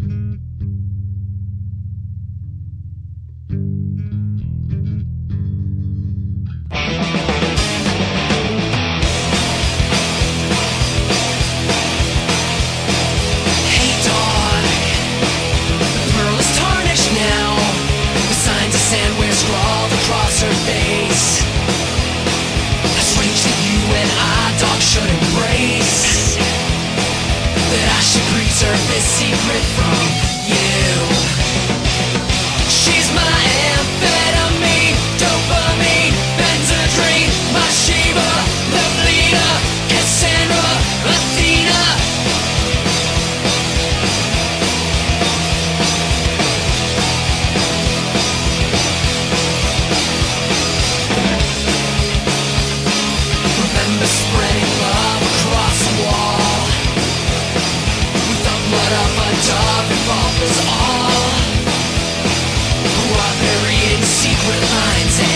This secret from you. She's my amphetamine, dopamine, benzodrine, my Shiva, Lolita, Cassandra, Athena. Remember spreading love across the wall. Up a dove involved us all, who are burying secret lines.